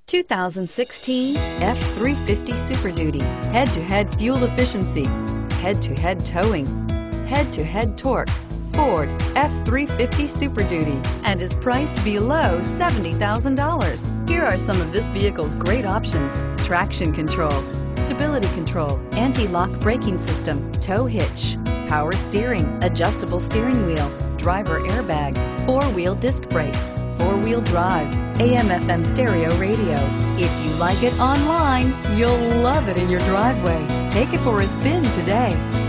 2016 F-350 Super Duty. Head-to-head fuel efficiency, head-to-head towing, head-to-head torque. Ford F-350 Super Duty and is priced below $70,000. Here are some of this vehicle's great options: traction control, stability control, anti-lock braking system, tow hitch, power steering, adjustable steering wheel, driver airbag, four-wheel disc brakes, four-wheel drive, AM/FM stereo radio. If you like it online, you'll love it in your driveway. Take it for a spin today.